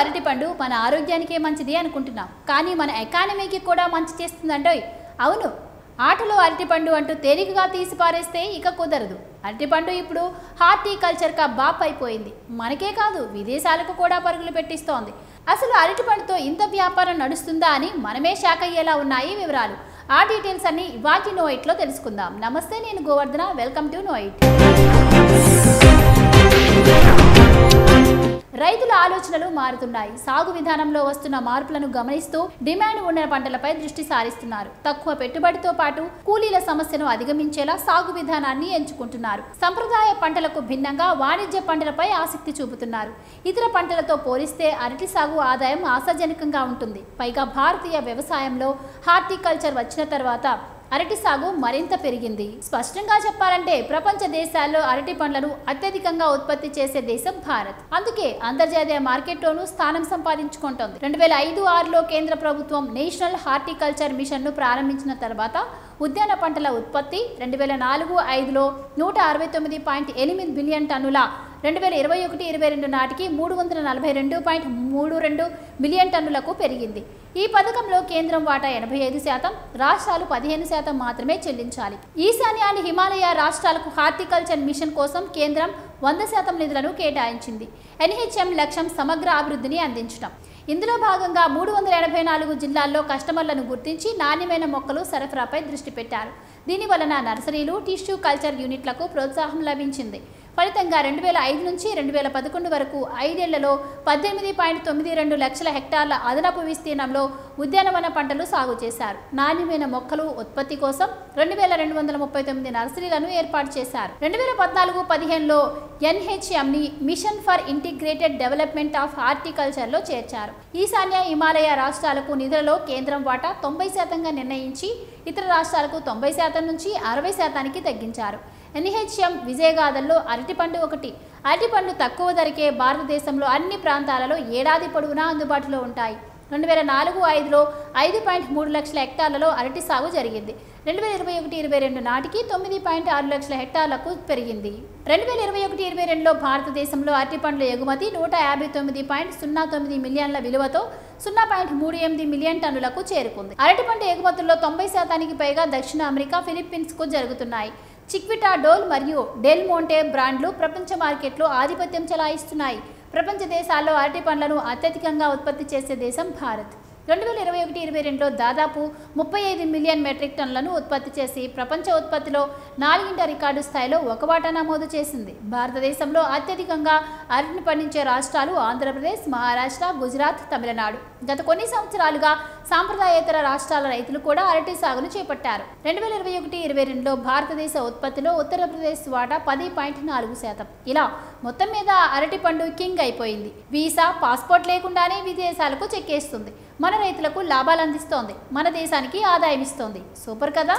అరటిపండు మన ఆరోగ్యానికే మంచిది అనుకుంటున్నాం, కానీ మన ఎకానమీకి కూడా మంచి చేస్తుందండోయ్. అవును, ఆటలో అరటిపండు అంటూ తేలికగా తీసి పారేస్తే ఇక కుదరదు. అరటిపండు ఇప్పుడు హార్టికల్చర్ కా బాప్ అయిపోయింది. మనకే కాదు, విదేశాలకు కూడా పరుగులు పెట్టిస్తోంది. అసలు అరటిపండుతో ఇంత వ్యాపారం నడుస్తుందా అని మనమే షాక్ అయ్యేలా ఉన్నాయి వివరాలు. ఆ డీటెయిల్స్ అన్ని ఇవాల్టి నో ఇట్లో తెలుసుకుందాం. నమస్తే, నేను Govardhana. Welcome to know it. రైతుల ఆలోచనలు మారుతున్నాయి. సాగు విధానంలో వస్తున్న మార్పులను గమనిస్తూ డిమాండ్ ఉన్న పంటలపై దృష్టి సారిస్తున్నారు. తక్కువ పెట్టుబడితో పాటు కూలీల సమస్యను అధిగమించేలా సాగు విధానాన్ని ఎంచుకుంటున్నారు. సంప్రదాయ పంటలకు భిన్నంగా వాణిజ్య పంటలపై ఆసక్తి చూపుతున్నారు. ఇతర పంటలతో పోలిస్తే అరటి సాగు ఆదాయం ఆశాజనకంగా ఉంటుంది. పైగా భారతీయ వ్యవసాయంలో హార్టికల్చర్ వచ్చిన తర్వాత అరటి సాగు మరింత పెరిగింది. స్పష్టంగా చెప్పాలంటే ప్రపంచ దేశాల్లో అరటి పండ్లను అత్యధికంగా ఉత్పత్తి చేసే దేశం భారత్. అందుకే అంతర్జాతీయ మార్కెట్లోనూ స్థానం సంపాదించుకుంటోంది. 2005-06లో కేంద్ర ప్రభుత్వం నేషనల్ హార్టికల్చర్ మిషన్ ను ప్రారంభించిన తర్వాత ఉద్యాన పంటల ఉత్పత్తి 2004-05లో 169.8 బిలియన్ టన్నుల 2021-22 నాటికి 342.32 బిలియన్ టన్నులకు పెరిగింది. ఈ పథకంలో కేంద్రం వాటా 85%, రాష్ట్రాలు 15% మాత్రమే చెల్లించాలి. ఈశాన్యాన్ని హిమాలయ రాష్ట్రాలకు హార్టికల్చర్ మిషన్ కోసం కేంద్రం 100% నిధులను కేటాయించింది. NHM లక్ష్యం సమగ్ర అభివృద్ధిని అందించడం. ఇందులో భాగంగా 384 జిల్లాల్లో కస్టమర్లను గుర్తించి నాణ్యమైన మొక్కలు సరఫరాపై దృష్టి పెట్టారు. దీని వలన నర్సరీలు, టిష్యూ కల్చర్ యూనిట్లకు ప్రోత్సాహం లభించింది. ఫలితంగా 2005 నుంచి 2011 వరకు 5 ఏళ్లలో 18.92 లక్షల హెక్టార్ల అదనపు విస్తీర్ణంలో ఉద్యానవన పంటలు సాగు చేశారు. నాణ్యమైన మొక్కలు ఉత్పత్తి కోసం 2239 నర్సరీలను ఏర్పాటు చేశారు. 2014-15లో NHMని mission for integrated development of హార్టికల్చర్లో చేర్చారు. ఈశాన్య హిమాలయ రాష్ట్రాలకు నిధులలో కేంద్రం వాటా 90%గా నిర్ణయించి ఇతర రాష్ట్రాలకు 90% నుంచి 60%కి తగ్గించారు. NHM విజయగాథల్లో అరటిపండు ఒకటి. అరటిపండు తక్కువ ధరకే భారతదేశంలో అన్ని ప్రాంతాలలో ఏడాది పొడవునా అందుబాటులో ఉంటాయి. 2004-05లో 5.3 లక్షల హెక్టార్లలో అరటి సాగు జరిగింది. 2021-22 నాటికి 9.6 లక్షల హెక్టార్లకు పెరిగింది. 2021-22లో భారతదేశంలో అరటిపండ్ల ఎగుమతి 159.09 మిలియన్ల విలువతో 0.38 మిలియన్ టన్నులకు చేరుకుంది. అరటిపండు ఎగుమతుల్లో 90%కి పైగా దక్షిణ అమెరికా, ఫిలిప్పీన్స్కు జరుగుతున్నాయి. చిక్విటా, డోల్ మరియు డెల్ మోంటే బ్రాండ్లు ప్రపంచ మార్కెట్లో ఆధిపత్యం చెలాయిస్తున్నాయి. ప్రపంచ దేశాల్లో అరటి పండ్లను అత్యధికంగా ఉత్పత్తి చేసే దేశం భారత్. 2021-22లో దాదాపు 35 మిలియన్ మెట్రిక్ టన్నులను ఉత్పత్తి చేసి ప్రపంచ ఉత్పత్తిలో 4వ రికార్డు స్థాయిలో ఒక వాటా నమోదు చేసింది. భారతదేశంలో అత్యధికంగా అరటిని పండించే రాష్ట్రాలు ఆంధ్రప్రదేశ్, మహారాష్ట్ర, గుజరాత్, తమిళనాడు. గత కొన్ని సంవత్సరాలుగా సాంప్రదాయేతర రాష్ట్రాల రైతులు కూడా అరటి సాగును చేపట్టారు. 2021-22లో భారతదేశ ఉత్పత్తిలో ఉత్తరప్రదేశ్ వాటా 10.4%. ఇలా మొత్తం మీద అరటి పండు కింగ్ అయిపోయింది. వీసా, పాస్పోర్ట్ లేకుండానే విదేశాలకు చెక్కేస్తుంది. మన రైతులకు లాభాలు అందిస్తోంది, మన దేశానికి ఆదాయం ఇస్తోంది. సూపర్ కదా.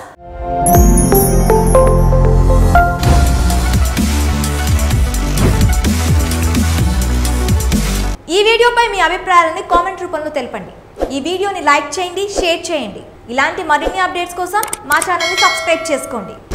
ఈ వీడియోపై మీ అభిప్రాయాలను కామెంట్ రూపంలో తెలపండి. ఈ వీడియోని లైక్ చేయండి, షేర్ చేయండి. ఇలాంటి మరిన్ని అప్డేట్స్ కోసం మా ఛానల్ని సబ్స్క్రైబ్ చేసుకోండి.